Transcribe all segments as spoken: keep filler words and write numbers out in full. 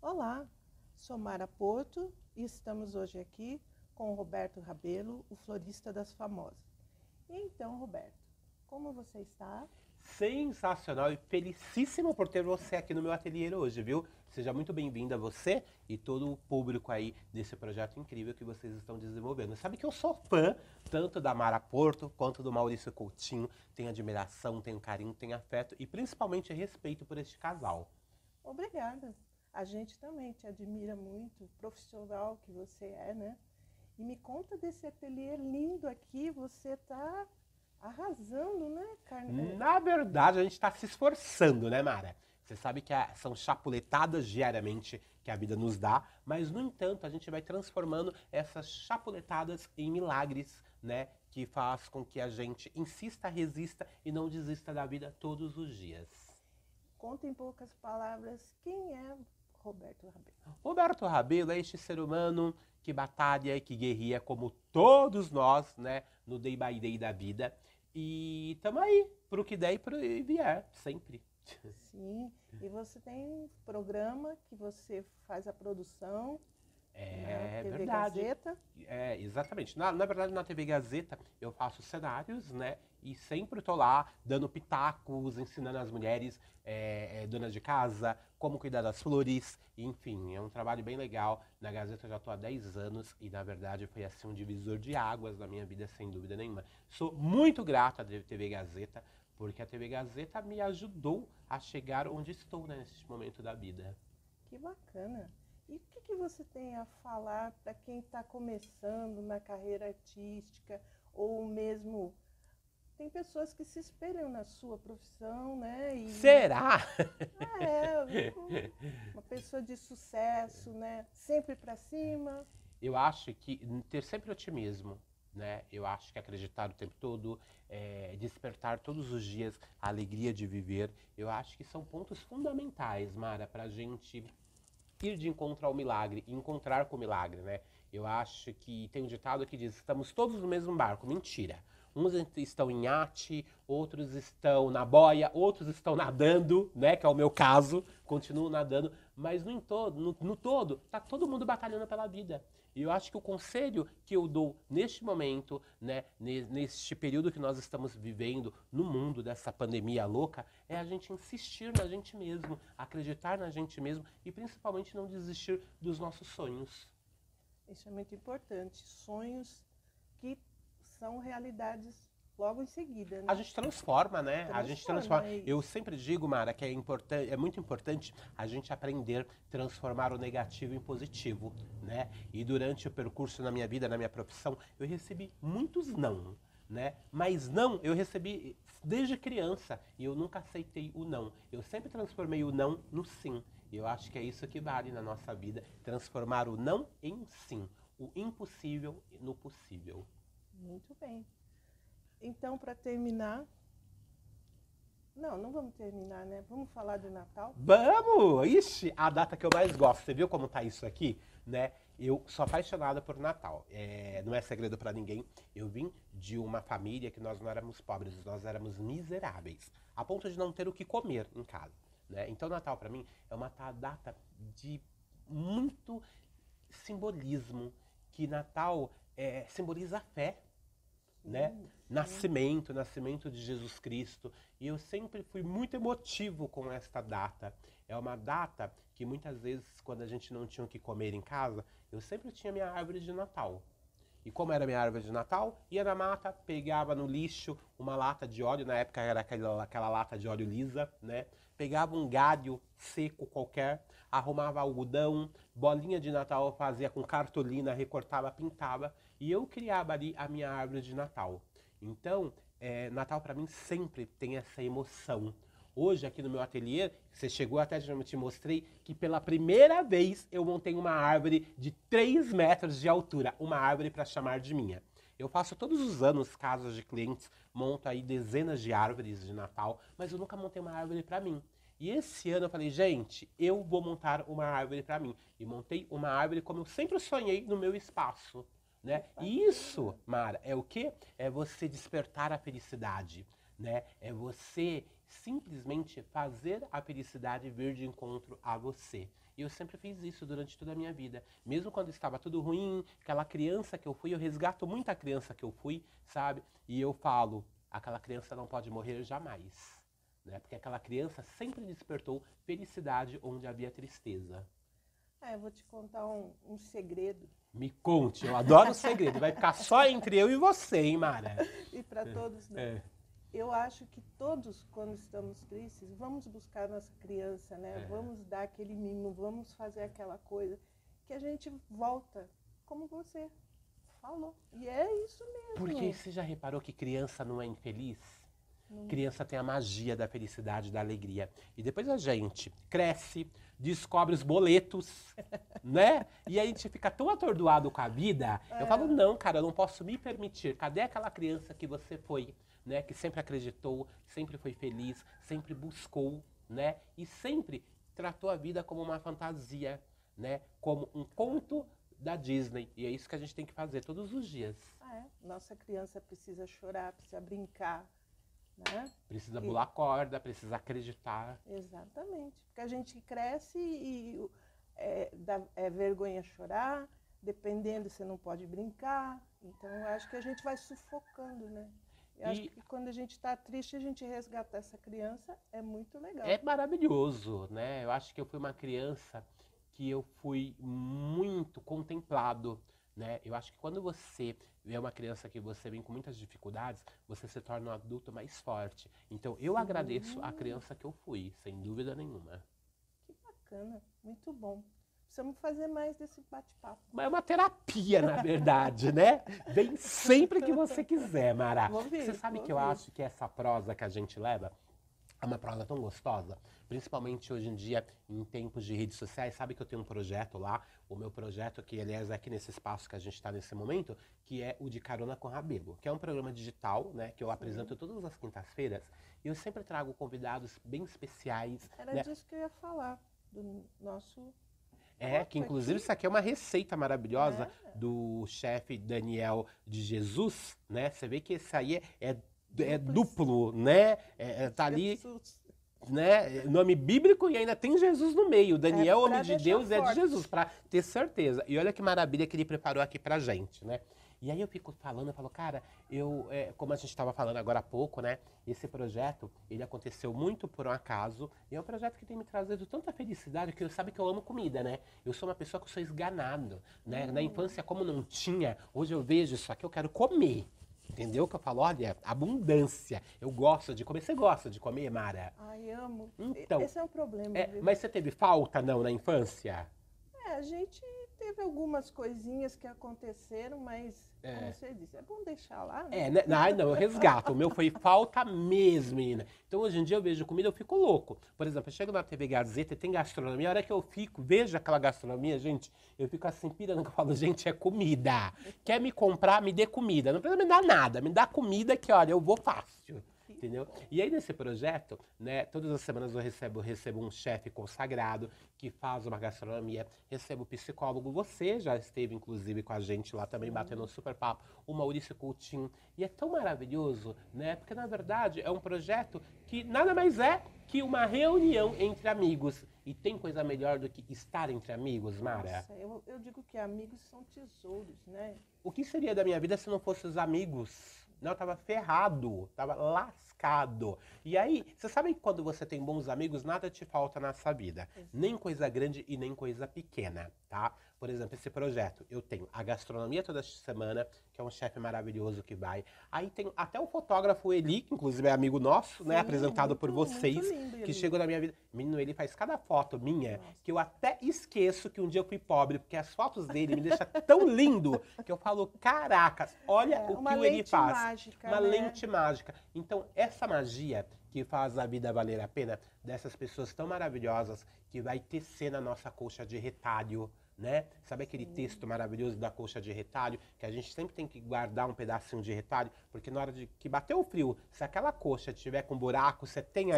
Olá, sou Mara Porto e estamos hoje aqui com o Roberto Rabelo, o florista das famosas. E então, Roberto, como você está? Sensacional e felicíssimo por ter você aqui no meu ateliê hoje, viu? Seja muito bem-vinda você e todo o público aí desse projeto incrível que vocês estão desenvolvendo. Sabe que eu sou fã tanto da Mara Porto quanto do Maurício Coutinho. Tenho admiração, tenho carinho, tenho afeto e principalmente respeito por este casal. Obrigada. A gente também te admira muito, profissional que você é, né? E me conta desse ateliê lindo aqui, você está arrasando, né, Carne? Na verdade, a gente está se esforçando, né, Mara? Você sabe que a- são chapuletadas diariamente que a vida nos dá, mas, no entanto, a gente vai transformando essas chapuletadas em milagres, né? Que faz com que a gente insista, resista e não desista da vida todos os dias. Conta em poucas palavras quem é Roberto Rabelo. Roberto Rabelo é este ser humano que batalha e que guerria como todos nós, né? No day by day da vida. E tamo aí, pro que der e pro que vier, sempre. Sim, e você tem um programa que você faz a produção na É T V verdade. Gazeta. É, exatamente. Na, na verdade, na T V Gazeta, eu faço cenários, né? E sempre tô lá dando pitacos, ensinando as mulheres, é, é, donas de casa, como cuidar das flores. Enfim, é um trabalho bem legal. Na Gazeta eu já tô há dez anos e, na verdade, foi assim um divisor de águas na minha vida, sem dúvida nenhuma. Sou muito grato à T V Gazeta, porque a T V Gazeta me ajudou a chegar onde estou, né, nesse momento da vida. Que bacana. E o que, que você tem a falar para quem está começando na carreira artística ou mesmo tem pessoas que se espelham na sua profissão, né? E Será? ah, é um- uma pessoa de sucesso, né? Sempre para cima. Eu acho que ter sempre otimismo, né? Eu acho que acreditar o tempo todo, é, despertar todos os dias a alegria de viver, eu acho que são pontos fundamentais, Mara, para a gente ir de encontro ao milagre, e encontrar com o milagre, né? Eu acho que tem um ditado que diz: estamos todos no mesmo barco. Mentira. Uns estão em iate, outros estão na boia, outros estão nadando, né? Que é o meu caso, continuo nadando, mas no, todo, no, no todo, tá todo mundo batalhando pela vida. E eu acho que o conselho que eu dou neste momento, né, neste período que nós estamos vivendo no mundo dessa pandemia louca, é a gente insistir na gente mesmo, acreditar na gente mesmo e principalmente não desistir dos nossos sonhos. Isso é muito importante. Sonhos que são realidades logo em seguida, A né? gente transforma, né? A gente Transforma transforma. Eu isso. sempre digo, Mara, que é, importante, é muito importante a gente aprender a transformar o negativo em positivo, né? E durante o percurso na minha vida, na minha profissão, eu recebi muitos não, né? Mas não, eu recebi desde criança e eu nunca aceitei o não. Eu sempre transformei o não no sim. E eu acho que é isso que vale na nossa vida, transformar o não em sim, o impossível no possível. Muito bem. Então, para terminar, não, não vamos terminar, né? Vamos falar do Natal? Vamos! Ixi, a data que eu mais gosto. Você viu como tá isso aqui, né? Eu sou apaixonada por Natal. É, não é segredo pra ninguém. Eu vim de uma família que nós não éramos pobres, nós éramos miseráveis, a ponto de não ter o que comer em casa, né? Então, Natal pra mim é uma ta- data de muito simbolismo, que Natal é, simboliza a fé, né? Sim, sim. Nascimento, nascimento de Jesus Cristo. E eu sempre fui muito emotivo com esta data. É uma data que muitas vezes, quando a gente não tinha o que comer em casa, eu sempre tinha minha árvore de Natal. E como era minha árvore de Natal, ia na mata, pegava no lixo uma lata de óleo, na época era aquela, aquela lata de óleo lisa, né? Pegava um galho seco qualquer, arrumava algodão, bolinha de Natal eu fazia com cartolina, recortava, pintava, e eu criava ali a minha árvore de Natal. Então, é, Natal para mim sempre tem essa emoção. Hoje, aqui no meu ateliê, você chegou até, já te mostrei, que pela primeira vez eu montei uma árvore de três metros de altura. Uma árvore para chamar de minha. Eu faço todos os anos casas de clientes, monto aí dezenas de árvores de Natal, mas eu nunca montei uma árvore para mim. E esse ano eu falei, gente, eu vou montar uma árvore para mim. E montei uma árvore como eu sempre sonhei no meu espaço, Que né? E bacana. isso, Mara, é o quê? É você despertar a felicidade, né? É você simplesmente fazer a felicidade vir de encontro a você. E eu sempre fiz isso durante toda a minha vida. Mesmo quando estava tudo ruim, aquela criança que eu fui, eu resgato muito a criança que eu fui, sabe? E eu falo, aquela criança não pode morrer jamais. Né? Porque aquela criança sempre despertou felicidade onde havia tristeza. É, eu vou te contar um, um segredo. Me conte, eu adoro o segredo. Vai ficar só entre eu e você, hein, Mara? E para todos nós. É. Eu acho que todos, quando estamos tristes, vamos buscar nossa criança, né? É. Vamos dar aquele mimo, vamos fazer aquela coisa que a gente volta, como você falou. E é isso mesmo. Porque você já reparou que criança não é infeliz? Não. Criança tem a magia da felicidade, da alegria. E depois a gente cresce, descobre os boletos, né? E aí a gente fica tão atordoado com a vida. É. Eu falo, não, cara, eu não posso me permitir. Cadê aquela criança que você foi? Né, que sempre acreditou, sempre foi feliz, sempre buscou, né, e sempre tratou a vida como uma fantasia, né, como um conto da Disney. E é isso que a gente tem que fazer todos os dias. Ah, é? Nossa criança precisa chorar, precisa brincar, né? Precisa e... pular corda, precisa acreditar. Exatamente. Porque a gente cresce e é, dá, é vergonha chorar, dependendo, você não pode brincar. Então, eu acho que a gente vai sufocando, né? Eu acho E que quando a gente está triste, a gente resgatar essa criança é muito legal. é maravilhoso, né? Eu acho que eu fui uma criança que eu fui muito contemplado, né? Eu acho que quando você é uma criança que você vem com muitas dificuldades, você se torna um adulto mais forte. Então, eu Sim. agradeço a criança que eu fui, sem dúvida nenhuma. Que bacana, muito bom. Precisamos fazer mais desse bate-papo. Mas é uma terapia, na verdade, né? Vem sempre que você quiser, Mara. Vou vir, Você sabe vou que eu vir. acho que essa prosa que a gente leva é uma prosa tão gostosa, principalmente hoje em dia, em tempos de redes sociais. Sabe que eu tenho um projeto lá, o meu projeto, que aliás é aqui nesse espaço que a gente está nesse momento, que é o de Carona com Rabelo, que é um programa digital, né, que eu apresento todas as quintas-feiras, e eu sempre trago convidados bem especiais. Era né? disso que eu ia falar, do nosso... É, que inclusive isso aqui é uma receita maravilhosa É. do chefe Daniel de Jesus, né? Você vê que esse aí é, é, é Duplo. duplo, né? É, é, tá ali, Jesus. né? Nome bíblico e ainda tem Jesus no meio. Daniel, É pra homem de deixar Deus, é de forte. Jesus, pra ter certeza. E olha que maravilha que ele preparou aqui pra gente, né? E aí eu fico falando, eu falo, cara, eu, é, como a gente estava falando agora há pouco, né? Esse projeto, ele aconteceu muito por um acaso. E é um projeto que tem me trazido tanta felicidade, que eu sabe que eu amo comida, né? Eu sou uma pessoa que sou esganado, né? Hum. Na infância, como não tinha, hoje eu vejo isso aqui, eu quero comer. Entendeu? Que eu falo, olha, abundância. Eu gosto de comer. Você gosta de comer, Mara? Ai, amo. Então, Esse é o problema, É, viu? mas você teve falta, não, na infância? É, a gente teve algumas coisinhas que aconteceram, mas, É. como você disse, é bom deixar lá, né? É, né? Ai, não, eu resgato. O meu foi falta mesmo, menina. Então, hoje em dia, eu vejo comida, eu fico louco. Por exemplo, eu chego na T V Gazeta e tem gastronomia. A hora que eu fico, vejo aquela gastronomia, gente, eu fico assim, pirando, que eu falo, gente, é comida. Quer me comprar, me dê comida. Não precisa me dar nada. Me dá comida que, olha, eu vou fácil. Entendeu? E aí, nesse projeto, né, todas as semanas eu recebo, recebo um chefe consagrado que faz uma gastronomia, recebo psicólogo, você já esteve, inclusive, com a gente lá também, batendo um super papo, o Maurício Coutinho, e é tão maravilhoso, né, porque, na verdade, é um projeto que nada mais é que uma reunião entre amigos. E tem coisa melhor do que estar entre amigos, Mara? Nossa, eu, eu digo que amigos são tesouros, né? O que seria da minha vida se não fosse os amigos? Não, eu tava ferrado, tava lascado. E aí, você sabe que quando você tem bons amigos, nada te falta nessa vida. Exato. Nem coisa grande e nem coisa pequena, tá? Por exemplo, esse projeto, eu tenho a gastronomia toda semana, que é um chefe maravilhoso que vai. Aí tem até o fotógrafo Eli, que inclusive é amigo nosso, né? Sim, Apresentado muito, por vocês, muito lindo, que Eli. chegou na minha vida. Menino, ele faz cada foto minha, Nossa. que eu até esqueço que um dia eu fui pobre, porque as fotos dele me deixam tão lindo, que eu falo, caracas, olha É, o uma que o Eli lente faz. mágica, Uma né? lente mágica. Então, essa magia que faz a vida valer a pena, dessas pessoas tão maravilhosas, que vai tecer na nossa colcha de retalho, né? Sabe aquele texto maravilhoso da colcha de retalho, que a gente sempre tem que guardar um pedacinho de retalho, porque na hora de que bater o frio, se aquela colcha tiver com buraco, você tem ali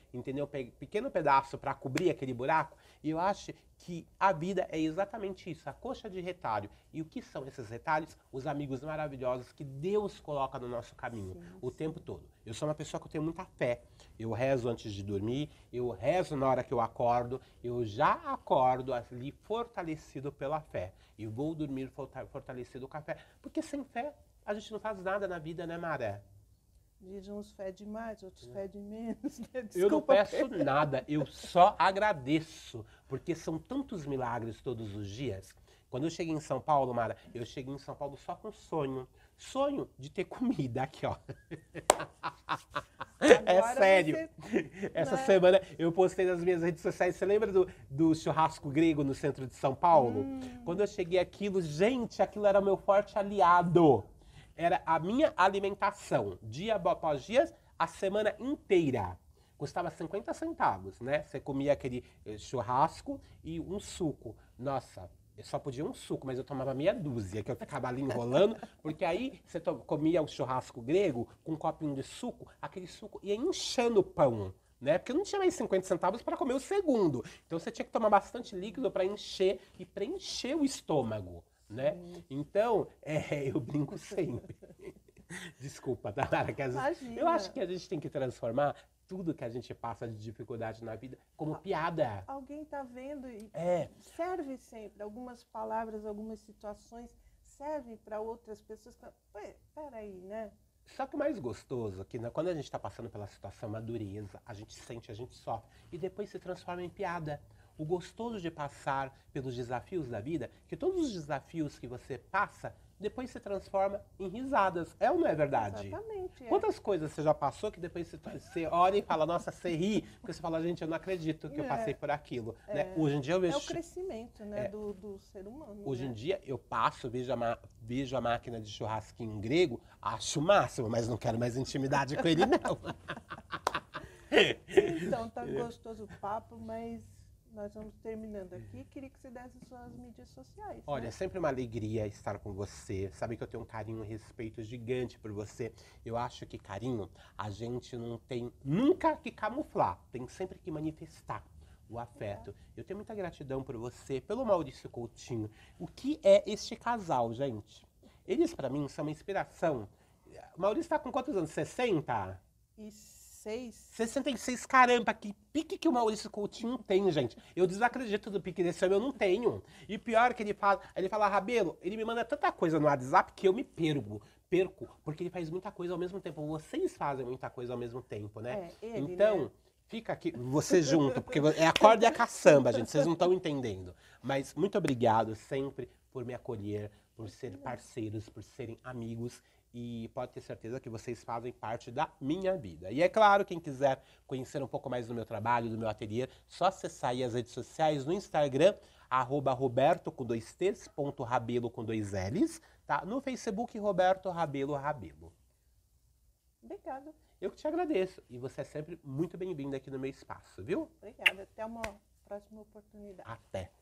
entendeu? Pe- pequeno pedaço para cobrir aquele buraco. E eu acho que a vida é exatamente isso, a coxa de retalho. E o que são esses retalhos? Os amigos maravilhosos que Deus coloca no nosso caminho Sim, o sim. tempo todo. Eu sou uma pessoa que eu tenho muita fé. Eu rezo antes de dormir, eu rezo na hora que eu acordo, eu já acordo ali fortalecido pela fé. E vou dormir forta- fortalecido com a fé. Porque sem fé a gente não faz nada na vida, né, Maré? Dizem uns fé de mais, outros fé de menos. Né? Desculpa, Eu não peço Pedro. nada, eu só agradeço, porque são tantos milagres todos os dias. Quando eu cheguei em São Paulo, Mara, eu cheguei em São Paulo só com sonho. Sonho de ter comida aqui, ó. É Agora sério. você- Essa né? semana eu postei nas minhas redes sociais. Você lembra do, do churrasco grego no centro de São Paulo? Hum. Quando eu cheguei aquilo, gente, aquilo era meu forte aliado. Era a minha alimentação, dia após dia, a semana inteira. Custava cinquenta centavos, né? Você comia aquele eh, churrasco e um suco. Nossa, eu só podia um suco, mas eu tomava meia dúzia, que eu ficava ali enrolando, porque aí você to- comia o churrasco grego com um copinho de suco, aquele suco ia inchando o pão, né? Porque não tinha mais cinquenta centavos para comer o segundo. Então você tinha que tomar bastante líquido para encher e preencher o estômago, né? Então, é, eu brinco sempre. Desculpa, tá, Lara? Que às vezes- Imagina. eu acho que a gente tem que transformar tudo que a gente passa de dificuldade na vida como piada. Alguém está vendo e É. serve sempre. Algumas palavras, algumas situações servem para outras pessoas. que- Ué, peraí, né? Só que o mais gostoso é que né, quando a gente está passando pela situação, uma dureza, a gente sente, a gente sofre e depois se transforma em piada. O gostoso de passar pelos desafios da vida, que todos os desafios que você passa, depois se transforma em risadas. É ou não é verdade? Exatamente. É. Quantas coisas você já passou que depois você, você olha e fala, nossa, você ri, porque você fala, gente, eu não acredito que eu É. passei por aquilo. Né? É. Hoje em dia eu É vejo. o crescimento, né, É. do, do ser humano. Hoje né? em dia eu passo, vejo a, ma- vejo a máquina de churrasquinho grego, acho o máximo, mas não quero mais intimidade com ele, não. Então, tá gostoso o papo, mas nós vamos terminando aqui. Queria que você desse suas mídias sociais. Olha, é né? sempre uma alegria estar com você. Sabe que eu tenho um carinho e respeito gigante por você. Eu acho que carinho a gente não tem nunca que camuflar, tem sempre que manifestar o afeto. Eu tenho muita gratidão por você, pelo Maurício Coutinho. O que é este casal, gente? Eles, pra mim, são uma inspiração. O Maurício tá com quantos anos? sessenta? E seis. sessenta e seis, caramba, que pique que o Maurício Coutinho tem, gente. Eu desacredito do pique desse homem, eu não tenho. E o pior é que ele fala, ele fala, Rabelo, ele me manda tanta coisa no WhatsApp que eu me perco, perco, porque ele faz muita coisa ao mesmo tempo. Vocês fazem muita coisa ao mesmo tempo, né? É, ele, então, né? fica aqui, você junto, porque é a corda e a caçamba, gente, vocês não estão entendendo. Mas muito obrigado sempre por me acolher, por ser parceiros, por serem amigos. E pode ter certeza que vocês fazem parte da minha vida. E é claro, quem quiser conhecer um pouco mais do meu trabalho, do meu ateliê, só acessar aí as redes sociais no Instagram, arroba Roberto com dois T's, ponto Rabelo com dois L's, tá? No Facebook, Roberto Rabelo Rabelo. Obrigada. Eu que te agradeço. E você é sempre muito bem-vindo aqui no meu espaço, viu? Obrigada. Até uma próxima oportunidade. Até.